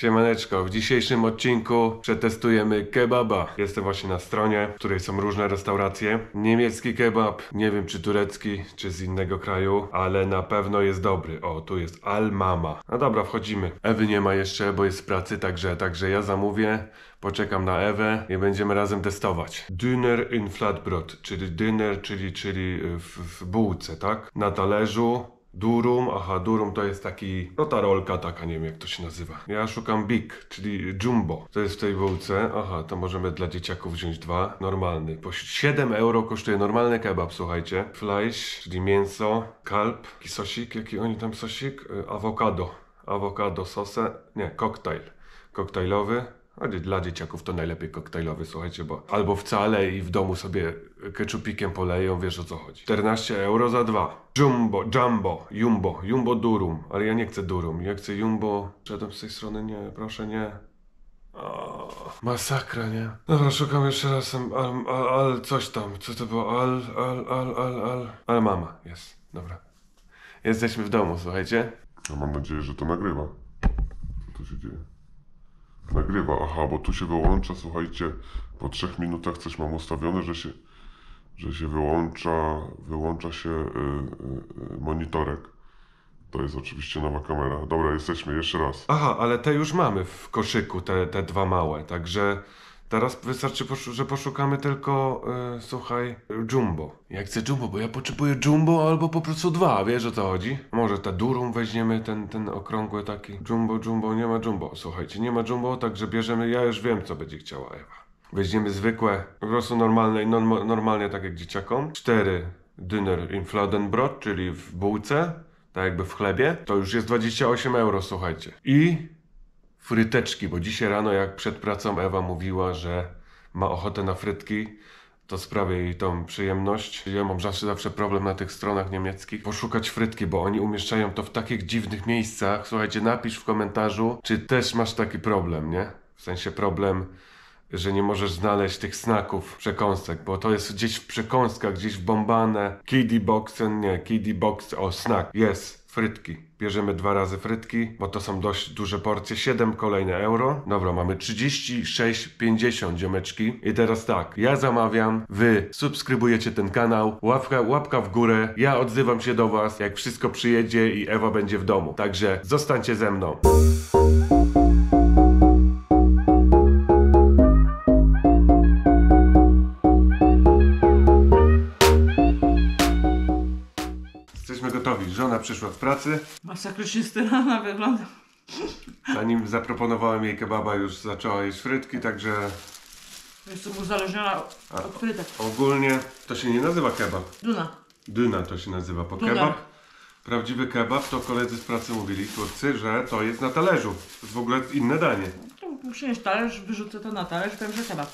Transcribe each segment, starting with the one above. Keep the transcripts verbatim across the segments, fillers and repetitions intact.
Siemaneczko, w dzisiejszym odcinku przetestujemy kebaba. Jestem właśnie na stronie, w której są różne restauracje. Niemiecki kebab, nie wiem czy turecki, czy z innego kraju, ale na pewno jest dobry. O, tu jest Al Mama. No dobra, wchodzimy. Ewy nie ma jeszcze, bo jest w pracy, także, także ja zamówię. Poczekam na Ewę i będziemy razem testować. Döner in Flatbrot, czyli döner, czyli, czyli w, w bułce, tak? Na talerzu. Durum, aha, durum to jest taki, no ta rolka taka, nie wiem jak to się nazywa. Ja szukam big, czyli jumbo. To jest w tej bułce, aha, to możemy dla dzieciaków wziąć dwa. Normalny, po siedem euro kosztuje normalny kebab, słuchajcie. Fleisch, czyli mięso, kalb, taki sosik, jaki oni tam sosik? Awokado, awokado sosę, nie, koktajl, koktajlowy. A dla dzieciaków to najlepiej koktajlowy, słuchajcie, bo albo wcale i w domu sobie keczupikiem poleją, wiesz o co chodzi. czternaście euro za dwa. Jumbo, jumbo, jumbo, jumbo durum, ale ja nie chcę durum, ja chcę jumbo. Szedłem z tej strony, nie, proszę nie. O, masakra, nie? Dobra, szukam jeszcze raz, al, al, al, coś tam, co to było, al, al, al, al, al, al mama, jest, dobra. Jesteśmy w domu, słuchajcie. Ja mam nadzieję, że to nagrywa. Co tu się dzieje? Nagrywa, aha, bo tu się wyłącza, słuchajcie, po trzech minutach coś mam ustawione, że się, że się wyłącza, wyłącza się y, y, monitorek. To jest oczywiście nowa kamera. Dobra, jesteśmy, jeszcze raz. Aha, ale te już mamy w koszyku, te, te dwa małe, także teraz wystarczy, że poszukamy tylko, yy, słuchaj, jumbo. Ja chcę jumbo, bo ja potrzebuję jumbo albo po prostu dwa, wiesz o co chodzi? Może ta durum weźmiemy, ten, ten okrągły taki. Jumbo, jumbo, nie ma jumbo, słuchajcie, nie ma jumbo, także bierzemy, ja już wiem co będzie chciała Ewa. Weźmiemy zwykłe, po prostu normalne, no, normalnie tak jak dzieciakom. Cztery Döner in Fladenbrot, czyli w bułce, tak jakby w chlebie. To już jest dwadzieścia osiem euro, słuchajcie. I fryteczki, bo dzisiaj rano jak przed pracą Ewa mówiła, że ma ochotę na frytki, to sprawia jej tą przyjemność. Ja mam zawsze, zawsze problem na tych stronach niemieckich poszukać frytki, bo oni umieszczają to w takich dziwnych miejscach. Słuchajcie, napisz w komentarzu, czy też masz taki problem, nie? W sensie problem, że nie możesz znaleźć tych snaków, przekąsek, bo to jest gdzieś w przekąskach, gdzieś w bombane. Kiddie boxen, nie, kiddie box, o, snack, jest. Frytki. Bierzemy dwa razy frytki, bo to są dość duże porcje. siedem kolejne euro. Dobra, mamy trzydzieści sześć pięćdziesiąt, ziomeczki. I teraz tak, ja zamawiam, wy subskrybujecie ten kanał, łapka, łapka w górę, ja odzywam się do was, jak wszystko przyjedzie i Ewa będzie w domu. Także zostańcie ze mną. Jesteśmy gotowi. Żona przyszła z pracy. Masakrycznie styrana wygląda. Zanim zaproponowałem jej kebaba, już zaczęła jeść frytki, także Jestem uzależniona od frytek. ogólnie to się nie nazywa kebab. Duna. Dyna to się nazywa, bo Duner. kebab, prawdziwy kebab, to koledzy z pracy mówili, twórcy, że to jest na talerzu. To jest w ogóle inne danie. To przynieś talerz, wyrzucę to na talerz, powiem, że kebab.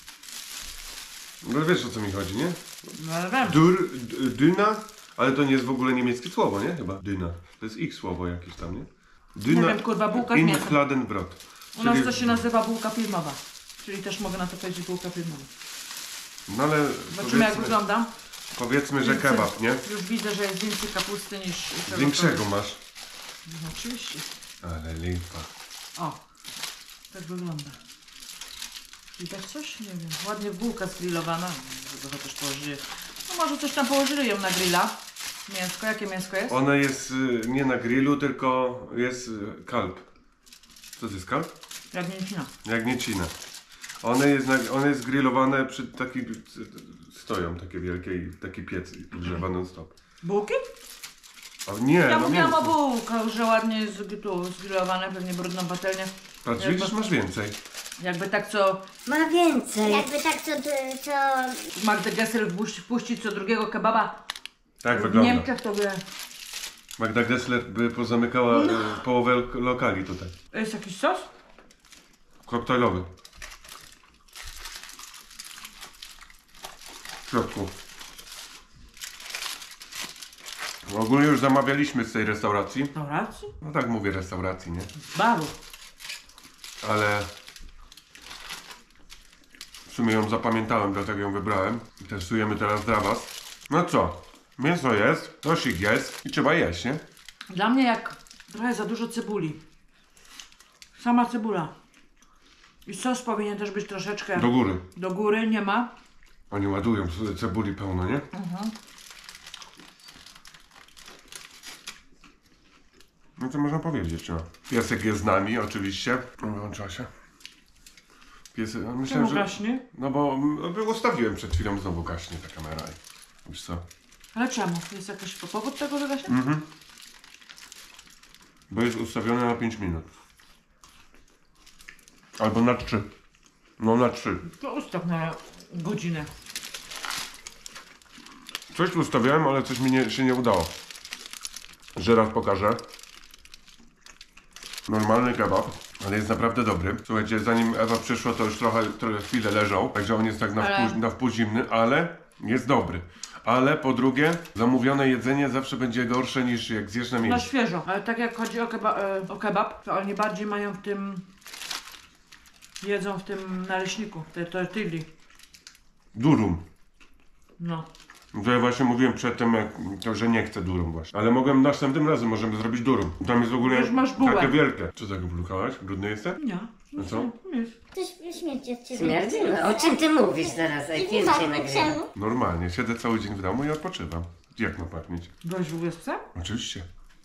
No wiesz o co mi chodzi, nie? No ale wiem. Dur, d- dyna, ale to nie jest w ogóle niemieckie słowo, nie? Chyba. Dyna. To jest ich słowo jakieś tam, nie? Dyna Nie wiem, kurwa, bułka z in mięsem. Fladenbrot. U nas Czyli- to się nazywa bułka filmowa. Czyli też mogę na to powiedzieć bułka filmowa. No ale Zobaczymy jak powiedzmy, wygląda. powiedzmy, że Więcej- kebab, nie? Już widzę, że jest więcej kapusty niż... czego Większego to masz. jest. No, oczywiście. Ale lipa. O. Tak wygląda. Widać coś? Nie wiem. Ładnie bułka zgrillowana. Może też położyli. No może coś tam położyli ją na grilla. Mięsko. Jakie mięsko jest? One jest y, nie na grillu, tylko jest y, kalb. Co to jest kalb? Jagnięcina. Jagnięcina. One jest, na, one jest grillowane przy takiej, stoją takie wielkie i taki piec grzewany non stop. Bułki? A nie, Ja no mówiłam o mięso. bułkach, że ładnie jest tu zgrillowane, pewnie brudną patelnię. Patrz, Jakby- widzisz, masz więcej. Jakby tak co Ma więcej. Jakby tak co, co... Magdę Gessler wpuści- wpuścić co drugiego kebaba Tak w wygląda. Niemczech, to by... Magda Gessler by pozamykała No. y, połowę lo- lokali tutaj. Jest jakiś sos? Koktajlowy. W środku. Ogólnie już zamawialiśmy z tej restauracji. Restauracji? No tak mówię restauracji, nie? Z baru. Ale w sumie ją zapamiętałem, dlatego ją wybrałem. I testujemy teraz dla was. No co? Mięso jest, sosik jest i trzeba jeść, nie? Dla mnie jak trochę za dużo cebuli. Sama cebula. I sos powinien też być troszeczkę Do góry. do góry, nie ma. Oni ładują c- cebuli pełno, nie? Mhm. No to można powiedzieć, no. Piesek jest z nami, oczywiście. Wyłączyła się. Piesek, no myślałem, Czemu że... gaśnie? No bo mm, ustawiłem przed chwilą, znowu gaśnie ta kamera. i- Wiesz co? Ale czemu? Jest jakiś powód tego, że gaśnie? Mhm. Bo jest ustawione na pięć minut. Albo na trzy. No na trzy. To ustaw na godzinę. Coś tu ustawiałem, ale coś mi nie, się nie udało. Że raz pokażę. Normalny kebab, ale jest naprawdę dobry. Słuchajcie, zanim Ewa przyszła, to już trochę, trochę chwilę leżał, także on jest tak na, Ale- wpół, na wpół zimny, ale jest dobry. Ale po drugie, zamówione jedzenie zawsze będzie gorsze niż jak zjesz na Na miejscu. świeżo. Ale tak jak chodzi o, keba e, o kebab, to oni bardziej mają w tym... Jedzą w tym naleśniku, tej tortilli. Durum. No. To ja właśnie mówiłem przedtem, jak, to, że nie chcę durum właśnie. Ale mogłem następnym razem, możemy zrobić durum. Tam jest w ogóle Już masz bułę. takie wielkie. Co tak wlukałaś? Brudny jestem? Nie. A co? Nie. Coś śmierci od ciebie. Śmierdzi? No, o czym ty mówisz teraz? Ej, film się nagrywa. Czemu? Normalnie, siedzę cały dzień w domu i odpoczywam. Jak ma pachnieć? Byłeś w ogóle z psem? Oczywiście.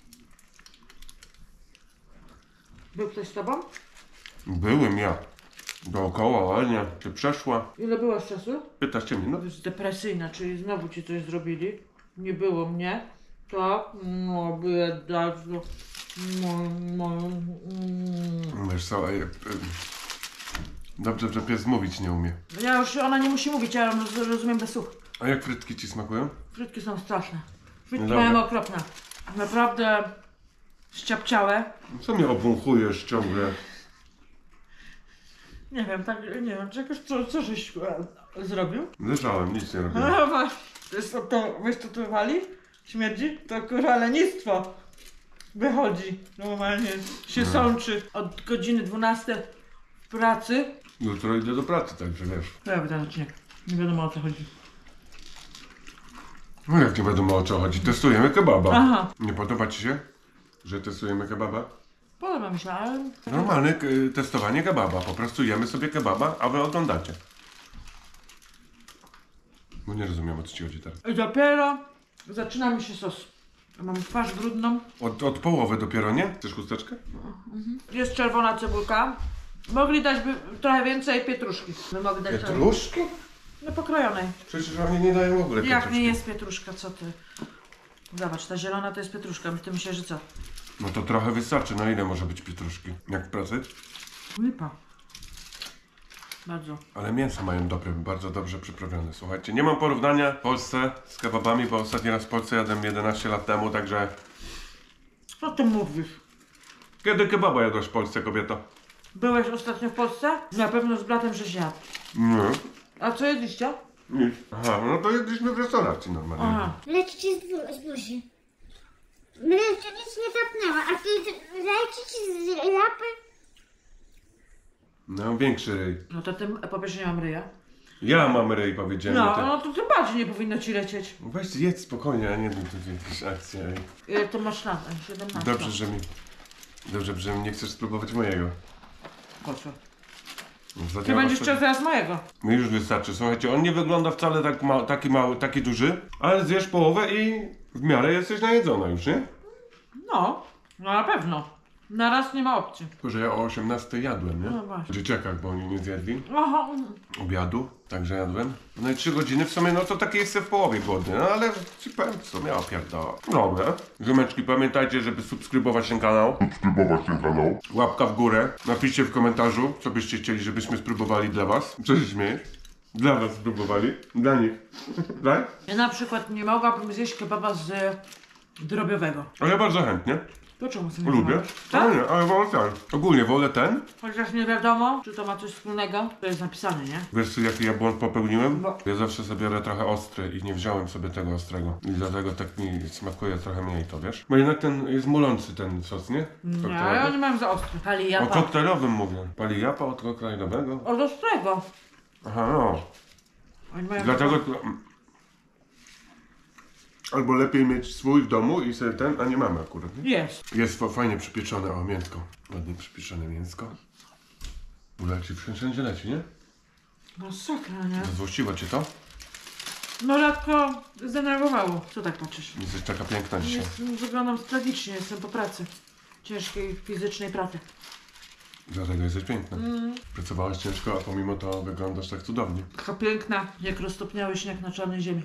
Był ktoś z tobą? Byłem ja. Dookoła Ania się przeszła. Ile było z czasu? piętnaście minut. To jest depresyjna, czyli znowu ci coś zrobili. Nie było mnie. Tak? No, bieda. No, no, mm. Wiesz co, ej, ej, dobrze, że pies mówić nie umie. Ja już, ona nie musi mówić, ja roz, rozumiem bez słów. A jak frytki ci smakują? Frytki są straszne. Frytki Dobra. mają okropne. Naprawdę ściapciałe. Co mnie obwąchujesz ciągle? Nie wiem, tak, nie wiem, czy jakoś co, co żeś e, zrobił? Leżałem, nic nie robiłem. No właśnie, to jest to, to wiesz co tu wali? Śmierdzi? To kurwa lenistwo wychodzi. Normalnie się No. sączy od godziny dwunastej w pracy. Jutro idę do pracy, także wiesz. Prawda, odcinek. Nie wiadomo o co chodzi. No jak nie wiadomo o co chodzi, testujemy kebaba. Aha. Nie podoba ci się, że testujemy kebaba? Podoba mi się, ale... Normalne k- testowanie kebaba. Po prostu jemy sobie kebaba, a wy oglądacie. Bo nie rozumiem, o co ci chodzi teraz. I dopiero zaczyna mi się sos. Mam twarz brudną. Od, od połowy dopiero, nie? Chcesz chusteczkę? Jest czerwona cebulka. Mogli dać by trochę więcej pietruszki. My mogli dać trochę... Pietruszki? No pokrojonej. Przecież wam nie dają w ogóle Jak pietruszki. nie jest pietruszka, co ty? Zobacz, ta zielona to jest pietruszka. Ty myślisz, że co? No to trochę wystarczy. Na ile może być pietruszki? Jak w pracy? Lipa. Bardzo. Ale mięsa mają dobre, bardzo dobrze przyprawione. Słuchajcie, nie mam porównania w Polsce z kebabami, bo ostatni raz w Polsce jadłem jedenaście lat temu, także... Co ty mówisz? Kiedy kebaba jadłaś w Polsce, kobieto? Byłeś ostatnio w Polsce? Na pewno z bratem żeś jadł. Nie. A co jedliście? Nic. Aha, no to jedliśmy w restauracji normalnie. Aha. Leci ci z, bu- z buzi. Mnie jeszcze nic nie tapnęła, a ty leci ci z lapy? No, większy ryj. No to ty po pierwsze nie mam ryja. Ja mam ryj, powiedziałem. No, ty... no to tym bardziej nie powinno ci lecieć. Weź jedz spokojnie, a nie tu jakieś akcje. ej. Ile to masz lat? siedemnaście. Dobrze, że mi... Dobrze, że nie chcesz spróbować mojego. Po co? Zadziała Ty będziesz sobie- chciał zaraz mojego. Mi już wystarczy. Słuchajcie, on nie wygląda wcale tak ma... taki mały, taki duży, ale zjesz połowę i w miarę jesteś najedzona już, nie? No, no na pewno. Na raz nie ma opcji. Tylko, że ja o osiemnastej jadłem, nie? No właśnie. W dzieciakach, bo oni nie zjedli Aha. obiadu, także jadłem. No i trzy godziny w sumie, no to taki jestem w połowie głodny, no ale ci powiem co, miała pierdoła. Dobra. Ziomeczki, pamiętajcie, żeby subskrybować ten kanał. Subskrybować ten kanał. Łapka w górę. Napiszcie w komentarzu, co byście chcieli, żebyśmy spróbowali dla was. Co się śmiejesz? Dla was spróbowali. Dla nich. Tak? Ja na przykład nie mogłabym zjeść kebaba z drobiowego. Ale ja bardzo chętnie. To czemu sobie Lubię. nie Ale Tak? nie, ale wolę ten. Ogólnie wolę ten. Chociaż nie wiadomo, czy to ma coś wspólnego. To jest napisane, nie? Wiesz co, jaki ja błąd popełniłem? Bo- Ja zawsze sobie biorę trochę ostry i nie wziąłem sobie tego ostrego. I dlatego tak mi smakuje trochę mniej to, wiesz? Bo jednak ten jest mulący ten sos, nie? Nie, ale ja nie mam za ostry. Pali O japa. koktajlowym mówię. Pali japa od koktajlowego? Od ostrego. Aha, no. Oni mają Dlatego... Albo lepiej mieć swój w domu i sobie ten, a nie mamy akurat, nie? Jest. Jest fa- fajnie przypieczone, o mięsko. Ładnie przypieczone mięsko. Ula, jak ci wszędzie leci, nie? Masakra, nie? Złościło cię to? No lekko zdenerwowało. Co tak patrzysz? Jesteś taka piękna dzisiaj. Jest, wyglądam tragicznie, jestem po pracy. Ciężkiej fizycznej pracy. Dlatego jesteś piękna. Pracowałaś ciężko, a pomimo to wyglądasz tak cudownie. Taka piękna, jak roztopniały śnieg na czarnej ziemi.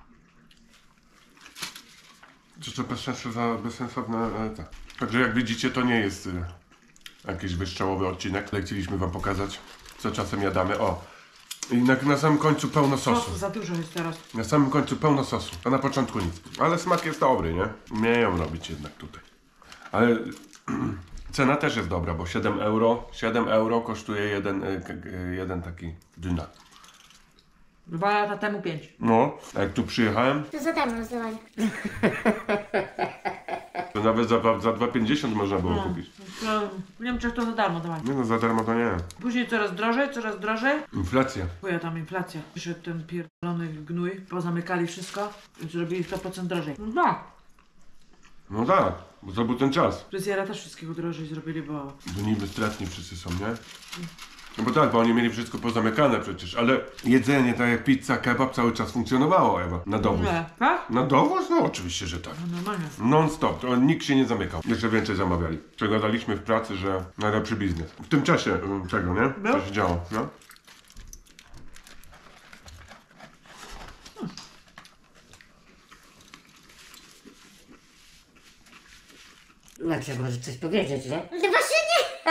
Czy to bezsensowne, bezsensowne e, tak. Także jak widzicie, to nie jest y, jakiś wystrzałowy odcinek, ale chcieliśmy wam pokazać, co czasem jadamy. O! I na, na samym końcu pełno sosu. Sosu za dużo jest teraz. Na samym końcu pełno sosu, a na początku nic. Ale smak jest dobry, nie? Umieją robić jednak tutaj. Ale cena też jest dobra, bo siedem euro, siedem euro kosztuje jeden, y, k- y, jeden taki dynar. Dwa lata temu pięć. No, a jak tu przyjechałem, To za darmo rozdawali. to nawet za, za dwa pięćdziesiąt można było kupić. To w Niemczech to za darmo dawali. Nie no, za darmo to nie. Później coraz drożej, coraz drożej. Inflacja. Chuja tam inflacja. Przyszedł ten pierdolony gnój, pozamykali wszystko i zrobili sto procent drożej. No, No tak, bo to był ten czas. fryzjera też wszystkiego drożej zrobili, bo... Bo niby stratni wszyscy są, nie? No bo tak, bo oni mieli wszystko pozamykane przecież, ale jedzenie, tak jak pizza, kebab cały czas funkcjonowało, Ewa. Na dowóz. Nie, tak? Na dowóz? No oczywiście, że tak. No normalnie. Non stop, to nikt się nie zamykał. Jeszcze więcej zamawiali. Przegadaliśmy w pracy, że najlepszy biznes. W tym czasie y, tego, nie? Był? Co się działo, no? Znaczy, może coś powiedzieć, nie? No właśnie nie.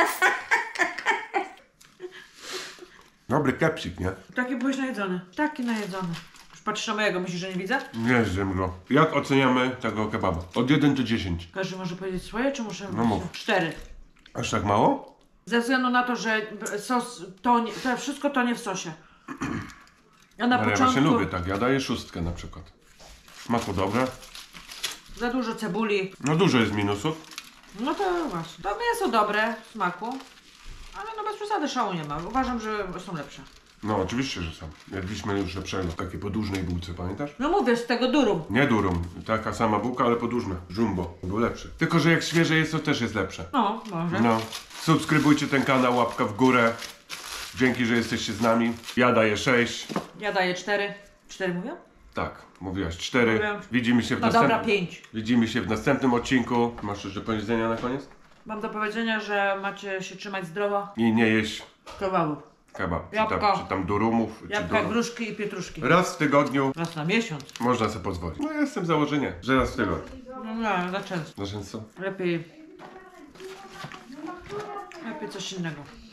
Dobry kepsik, nie? Taki byłeś najedzony. Taki najedzony. Już patrzysz na mojego, myślisz, że nie widzę? Nie zjem go. Jak oceniamy tego kebaba? Od jeden do dziesięciu. Każdy może powiedzieć swoje, czy muszę... No mów. Cztery. Aż tak mało? Ze względu na to, że sos tonie, to wszystko tonie w sosie. Ja na Ale ja początku właśnie lubię tak, ja daję szóstkę na przykład. Smaku dobre. za dużo cebuli. No dużo jest minusów. No to właśnie. To mięso dobre w smaku, ale no bez przesady szału nie ma. Uważam, że są lepsze. No oczywiście, że są. Jedliśmy już lepszego. Takiej podłużnej bułce, pamiętasz? No mówię, z tego durum. Nie durum, taka sama bułka, ale podłużna. Jumbo, był lepszy. Tylko, że jak świeże jest, to też jest lepsze. No, może. No, subskrybujcie ten kanał, łapka w górę. Dzięki, że jesteście z nami. Ja daję sześć. Ja daję cztery. Cztery mówię? Tak, mówiłaś cztery. Mówiłam. Widzimy się w No następnym... dobra, pięć. Widzimy się w następnym odcinku. Masz coś do powiedzenia na koniec? Mam do powiedzenia, że macie się trzymać zdrowo. I nie jeść Kebabów. kebab. Czy Jabłka. tam, czy tam durumów. Czy Jabłka, durum. gruszki i pietruszki. Raz w tygodniu Raz na miesiąc. można sobie pozwolić. No ja jestem w założeniu, że raz w tygodniu. No nie, za często. Za często? Lepiej... Lepiej coś innego.